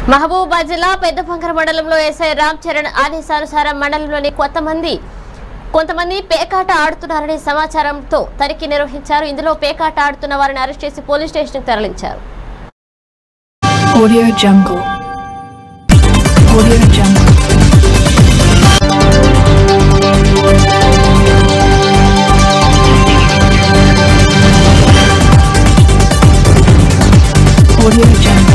మహబూబాబాద్ జిల్లా పెద్దపంకర మండలంలో ఎస్ఐ రామ్ చరణ్ ఆదేశానుసారం మండలంలోని కొంతమంది పేకాట ఆడుతున్నారనే సమాచారంతో తనిఖీ నిర్వహించారు. ఇందులో పేకాట ఆడుతున్న వారిని అరెస్ట్ చేసి పోలీస్ స్టేషన్‌కి తరలించారు. Audio Jungle. Audio Jungle. Audio Jungle.